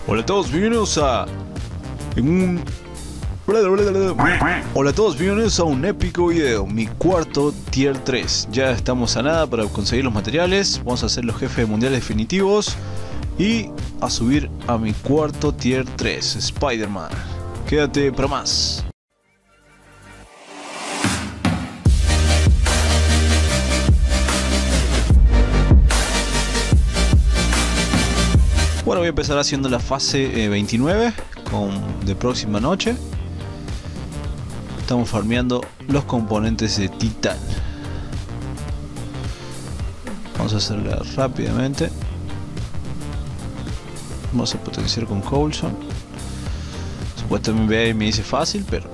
Hola a todos, bienvenidos a Hola a todos, bienvenidos a un épico video, mi cuarto tier 3. Ya estamos a nada para conseguir los materiales. Vamos a hacer los jefes mundiales definitivos y a subir a mi cuarto tier 3, Spider-Man. Quédate para más. Bueno, voy a empezar haciendo la fase 29 de próxima noche. Estamos farmeando los componentes de Titán. Vamos a hacerla rápidamente. Vamos a potenciar con Coulson. Supuestamente me dice fácil, pero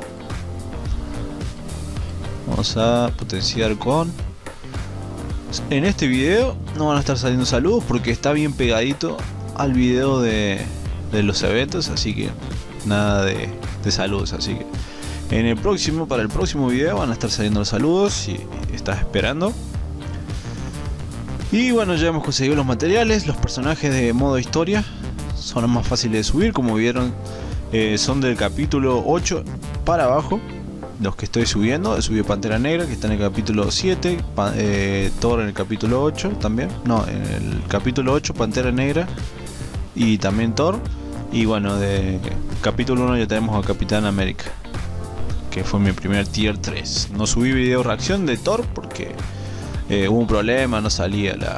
vamos a potenciar con... En este video no van a estar saliendo saludos porque está bien pegadito al video de los eventos, así que nada de saludos. Así que para el próximo video van a estar saliendo los saludos si estás esperando. Y bueno, ya hemos conseguido los materiales. Los personajes de modo historia son los más fáciles de subir, como vieron. Son del capítulo 8 para abajo los que estoy subiendo. He subido Pantera Negra, que está en el capítulo 7, Thor en el capítulo 8 también. No, en el capítulo 8 Pantera Negra y también Thor. Y bueno, de capítulo 1 ya tenemos a Capitán América, que fue mi primer tier 3. No subí video reacción de Thor porque hubo un problema, no salía la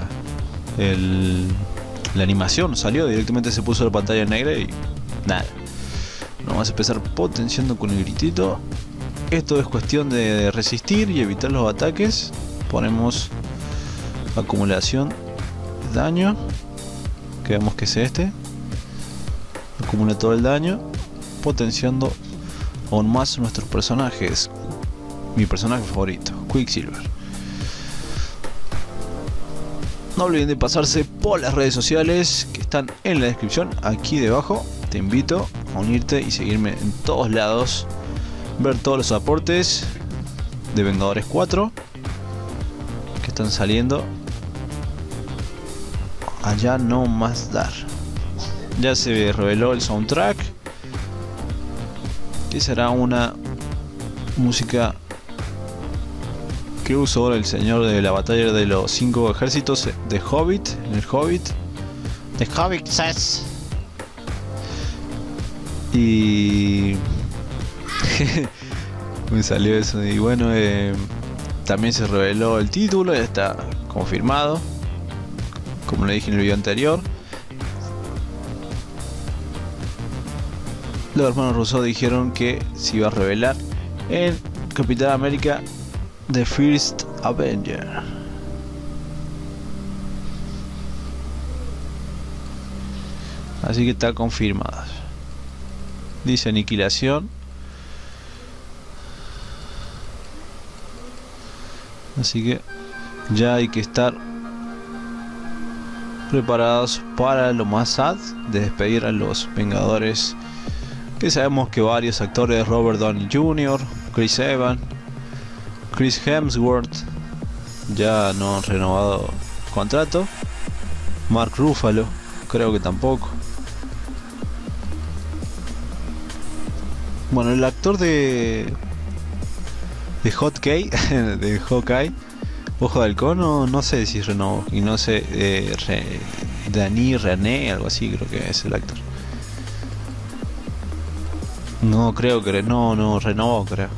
animación, salió directamente, se puso la pantalla negra y nada. Vamos a empezar potenciando con el gritito. Esto es cuestión de resistir y evitar los ataques. Ponemos acumulación de daño, que vemos que es este. Acumula todo el daño, potenciando aún más nuestros personajes. Mi personaje favorito, Quicksilver. No olviden de pasarse por las redes sociales que están en la descripción aquí debajo. Te invito a unirte y seguirme en todos lados. Ver todos los aportes de Vengadores 4 que están saliendo. Allá no más dar. Ya se reveló el soundtrack, que será una música que usó el señor de la batalla de los 5 ejércitos de Hobbit, en el Hobbit, de Hobbit Sass. Y me salió eso. Y bueno, también se reveló el título, ya está confirmado, como le dije en el video anterior. Los hermanos Russo dijeron que se iba a revelar en Capitán América The First Avenger. Así que está confirmado. Dice aniquilación. Así que ya hay que estar preparados para lo más sad de despedir a los Vengadores, que sabemos que varios actores, Robert Downey Jr., Chris Evans, Chris Hemsworth, ya no han renovado contrato. Mark Ruffalo creo que tampoco. Bueno, el actor de Hawkeye, de Hawkeye, Ojo de Halcón, no sé si renovó. Y no sé, Dani René, algo así creo que es el actor. No creo que no renovó, creo.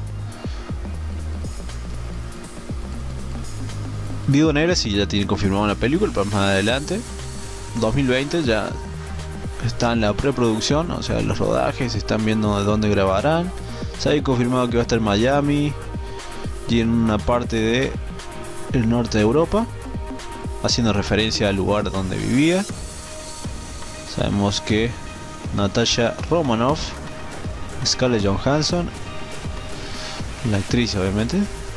Viuda Negra sí ya tiene confirmado la película para más adelante. 2020 ya está en la preproducción, o sea, los rodajes, están viendo de dónde grabarán. Se ha confirmado que va a estar en Miami y en una parte de el norte de Europa, haciendo referencia al lugar donde vivía. Sabemos que Natasha Romanoff, Scarlett Johansson, la actriz obviamente,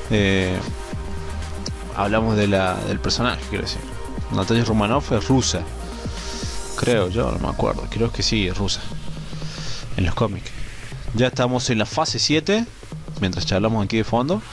hablamos de del personaje, quiero decir. Natasha Romanoff es rusa, creo yo, no me acuerdo, creo que sí, es rusa en los cómics. Ya estamos en la fase 7, mientras charlamos aquí de fondo.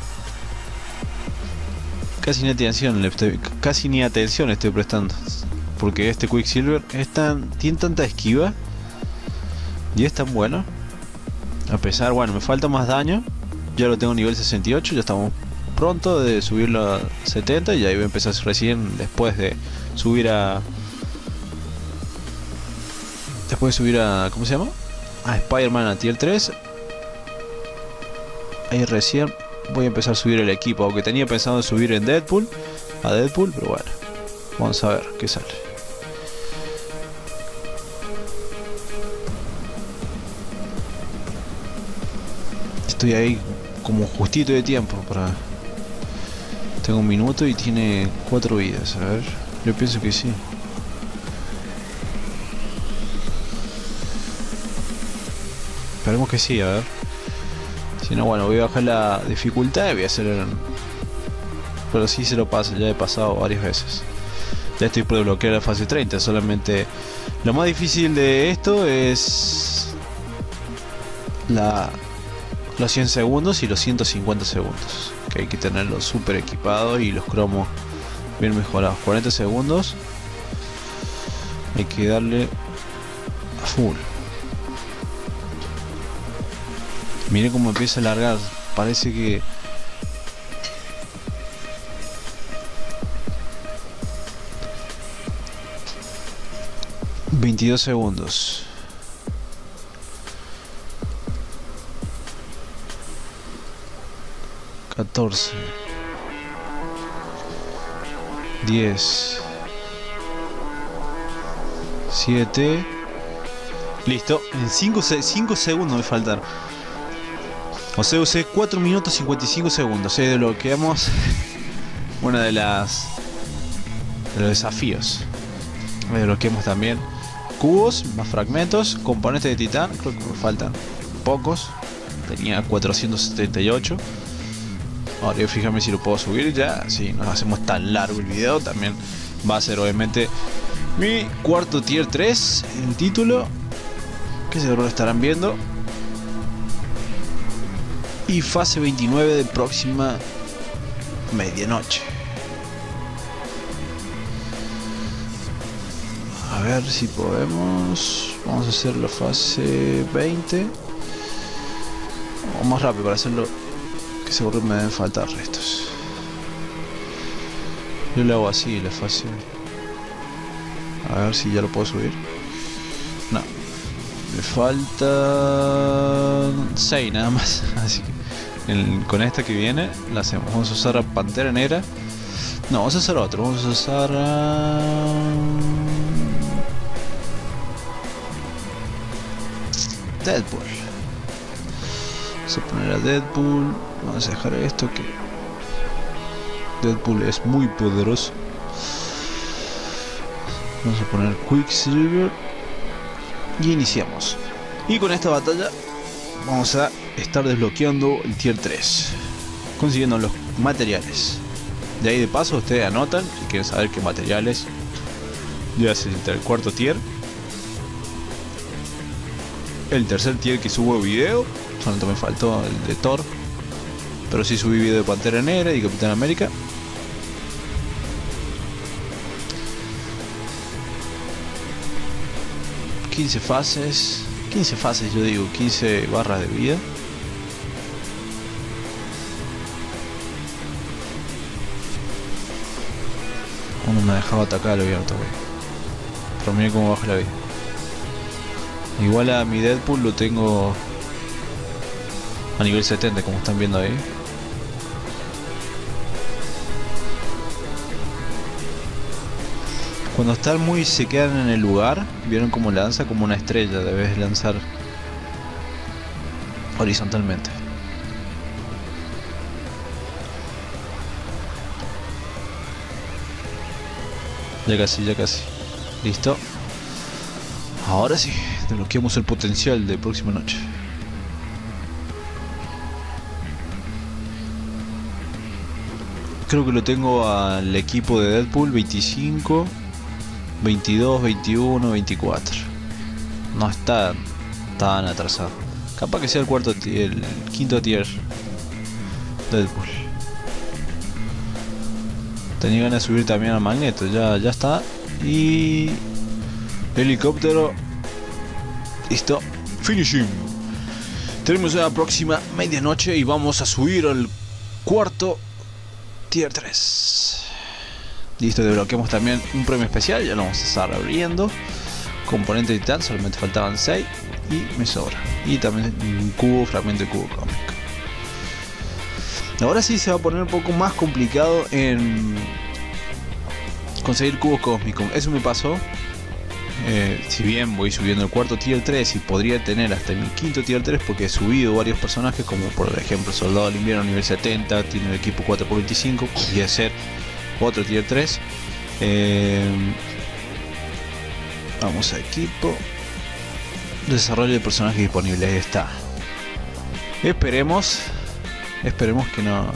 Casi ni atención estoy prestando. Porque este Quicksilver tiene tanta esquiva y es tan bueno. A pesar, bueno, me falta más daño. Ya lo tengo nivel 68, ya estamos pronto de subirlo a 70 y ahí voy a empezar recién después de subir a... ¿cómo se llama? A Spider-Man a tier 3. Ahí recién voy a empezar a subir el equipo, aunque tenía pensado subir en Deadpool, a Deadpool, pero bueno, vamos a ver qué sale. Estoy ahí como justito de tiempo para... Tengo 1 minuto y tiene 4 vidas, a ver, yo pienso que sí. Esperemos que sí, a ver. Si no, bueno, voy a bajar la dificultad y voy a hacer el... Pero sí se lo paso, ya he pasado varias veces. Ya estoy por desbloquear la fase 30, solamente... Lo más difícil de esto es... los 100 segundos y los 150 segundos. Que hay que tenerlos super equipados y los cromos bien mejorados. 40 segundos. Hay que darle a full. Miren cómo empieza a alargar. Parece que... ...22 segundos... ...14... ...10... ...7... ...listo, en 5 segundos me faltan. O sea, usé 4 minutos 55 segundos. Desbloqueamos una de los desafíos. Desbloqueamos también cubos, más fragmentos, componentes de titán. Creo que me faltan pocos. Tenía 478. Ahora yo fíjame si lo puedo subir ya. Si nos hacemos tan largo el video, también va a ser obviamente mi cuarto tier 3. El título que seguro lo estarán viendo. Y fase 29 de próxima medianoche. A ver si podemos. Vamos a hacer la fase 20. O más rápido para hacerlo. Que seguro me deben faltar restos. Yo lo hago así la fase. A ver si ya lo puedo subir. No. Me faltan 6 nada más. Así que con esta que viene la hacemos. Vamos a usar a Pantera Negra. No, vamos a usar otro. Vamos a usar a... Deadpool. Vamos a poner a Deadpool. Vamos a dejar esto que... Deadpool es muy poderoso. Vamos a poner Quicksilver. Y iniciamos. Y con esta batalla vamos a estar desbloqueando el tier 3, consiguiendo los materiales. De ahí de paso ustedes anotan si quieren saber qué materiales. Ya es el cuarto tier. El tercer tier que subo video. Solamente me faltó el de Thor, pero sí subí video de Pantera Negra y Capitán América. ...15 fases... 15 fases yo digo, 15 barras de vida. Uno me ha dejado atacar, lo abierto, güey. Pero miren cómo baja la vida. Igual a mi Deadpool lo tengo a nivel 70, como están viendo ahí. Cuando están muy se quedan en el lugar, vieron cómo lanza como una estrella, debes lanzar horizontalmente. Ya casi, ya casi. Listo. Ahora sí, desbloqueamos el potencial de próxima noche. Creo que lo tengo al equipo de Deadpool 25, 22, 21, 24. No está tan atrasado. Capaz que sea el cuarto tier, el quinto tier Deadpool. Tenía ganas de subir también a Magneto, ya está. Y helicóptero. Listo. Finishing. Tenemos la próxima medianoche y vamos a subir al cuarto tier 3. Listo, desbloqueamos también un premio especial. Ya lo vamos a estar abriendo. Componente de titán, solamente faltaban 6 y me sobra. Y también un cubo, fragmento de cubo cósmico. Ahora sí se va a poner un poco más complicado en conseguir cubos cósmicos. Eso me pasó. Si bien voy subiendo el cuarto tier 3 y podría tener hasta mi quinto tier 3 porque he subido varios personajes, como por ejemplo Soldado del Invierno nivel 70, tiene el equipo 4x25, podría ser otro tier 3. Vamos a equipo, desarrollo de personajes disponibles. Ahí está. Esperemos que no,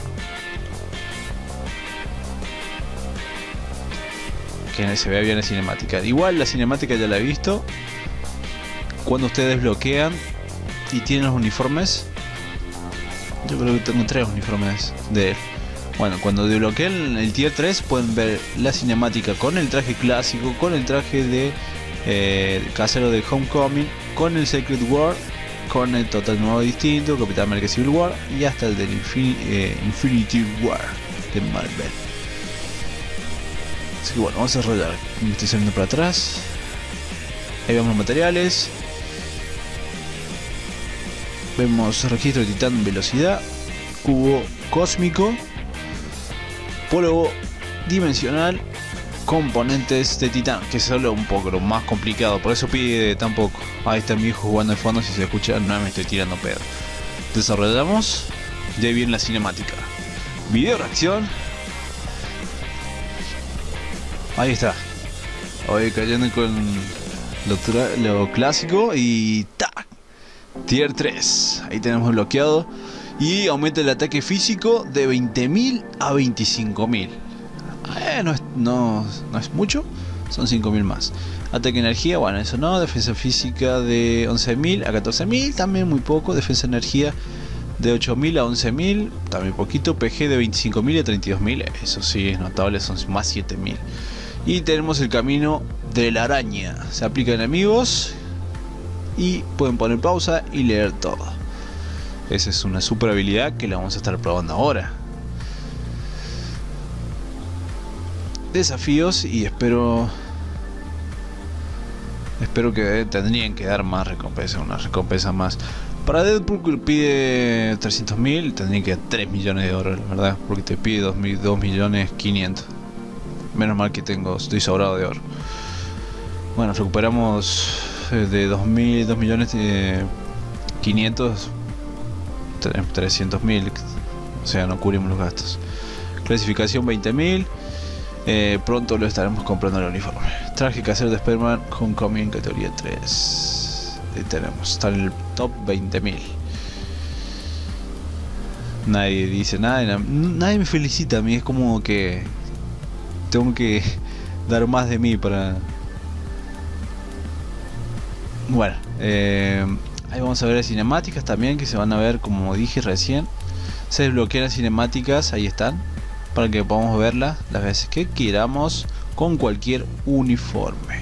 que se vea bien la cinemática. Igual la cinemática ya la he visto. Cuando ustedes desbloquean y tienen los uniformes, yo creo que tengo 3 uniformes de él. Bueno, cuando desbloqueen el tier 3 pueden ver la cinemática con el traje clásico, con el traje de casero de Homecoming, con el Secret War, con el Total Nuevo Distinto, Capitán América Civil War y hasta el del Infinity War de Marvel. Así que bueno, vamos a desarrollar. Me estoy saliendo para atrás. Ahí vemos los materiales. Vemos registro de titán, velocidad, cubo cósmico, polvo dimensional, componentes de titán, que es solo un poco lo más complicado, por eso pide tan poco. Ahí está mi hijo jugando de fondo, si se escucha no me estoy tirando pedo. Desarrollamos, y ahí viene la cinemática. Video reacción. Ahí está. Voy cayendo con lo clásico y ¡tac! Tier 3. Ahí tenemos bloqueado. Y aumenta el ataque físico de 20.000 a 25.000. No es mucho. Son 5.000 más. Ataque energía, bueno, eso no. Defensa física de 11.000 a 14.000. También muy poco. Defensa energía de 8.000 a 11.000. También poquito. PG de 25.000 a 32.000. Eso sí es notable. Son más 7.000. Y tenemos el camino de la araña. Se aplica a enemigos. Y pueden poner pausa y leer todo. Esa es una super habilidad que la vamos a estar probando ahora. Desafíos y espero que tendrían que dar más recompensas, una recompensa más. Para Deadpool que pide 300.000, tendrían que dar 3 millones de oro, la verdad, porque te pide 2.500.000. Menos mal que estoy sobrado de oro. Bueno, recuperamos de 2.500.000, 300.000, o sea, no cubrimos los gastos. Clasificación 20.000. Pronto lo estaremos comprando el uniforme. Traje casero de Spider-Man Homecoming categoría 3. Ahí tenemos, está en el top 20.000. Nadie dice nada, nadie me felicita a mí, es como que tengo que dar más de mí para... Bueno, ahí vamos a ver las cinemáticas también, que se van a ver, como dije recién. Se desbloquean las cinemáticas, ahí están, para que podamos verlas las veces que queramos con cualquier uniforme.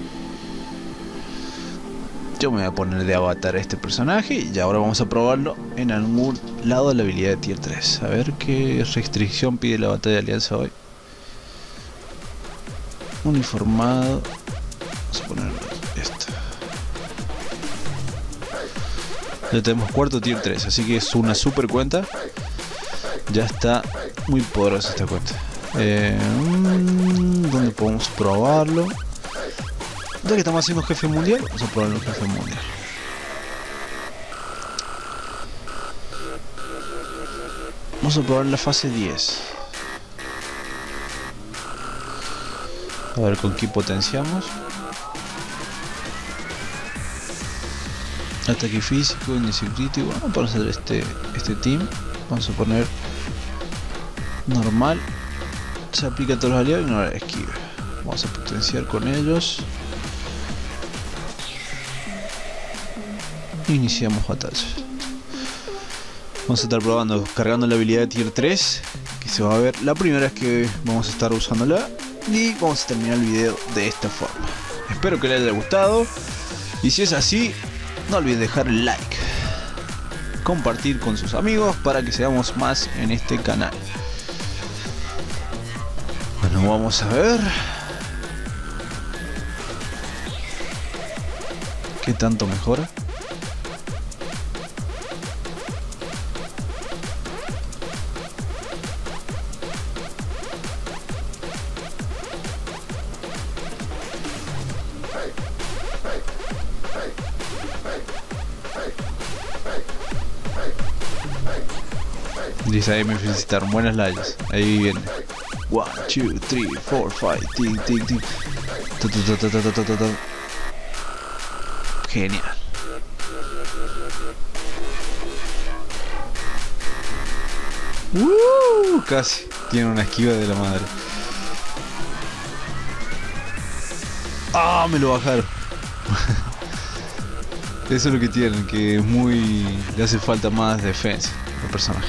Yo me voy a poner de avatar a este personaje y ahora vamos a probarlo en algún lado de la habilidad de tier 3. A ver qué restricción pide la batalla de alianza hoy. Uniformado. Vamos a poner esto. Ya tenemos cuarto tier 3, así que es una super cuenta. Ya está muy poderosa esta cuenta. ¿Dónde podemos probarlo? Ya que estamos haciendo jefe mundial, vamos a probar el jefe mundial. Vamos a probar la fase 10. A ver con qué potenciamos. Ataque físico, inicio crítico. Vamos a hacer este team. Vamos a poner normal. Se aplica a todos los aliados y no la esquiva. Vamos a potenciar con ellos. Iniciamos batalla. Vamos a estar probando, cargando la habilidad de tier 3, que se va a ver la primera vez que vamos a estar usándola. Y vamos a terminar el video de esta forma. Espero que les haya gustado. Y si es así, no olviden dejar el like, compartir con sus amigos para que seamos más en este canal. Bueno, vamos a ver qué tanto mejora. Dice ahí, me felicitaron, buenas likes. Ahí viene 1, 2, 3, 4, 5, tic, tic, tic. Genial. Casi tiene una esquiva de la madre. Ah, me lo bajaron. Eso es lo que tienen, que es muy... le hace falta más defensa al personaje.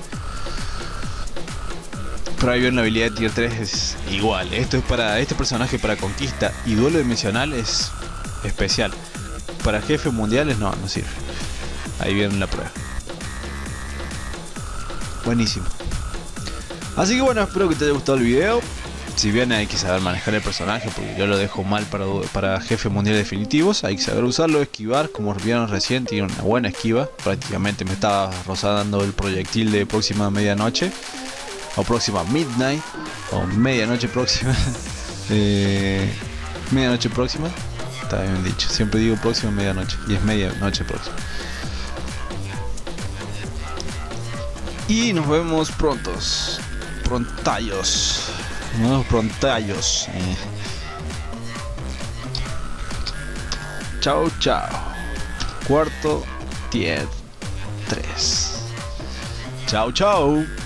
Pero ahí ven, la habilidad de tier 3 es igual. Esto es para este personaje, para conquista y duelo dimensional es especial. Para jefes mundiales no sirve. Ahí viene la prueba. Buenísimo. Así que bueno, espero que te haya gustado el video. Si bien hay que saber manejar el personaje, porque yo lo dejo mal para jefes mundiales definitivos, hay que saber usarlo, esquivar, como vieron recién, tiene una buena esquiva. Prácticamente me estaba rozando el proyectil de próxima medianoche, o próxima midnight, o medianoche próxima. Medianoche próxima, está bien dicho, siempre digo próxima medianoche, y es medianoche próxima. Y nos vemos prontos. Nuevos prontallos. Chao, chao. Cuarto, tier 3. Chao, chao.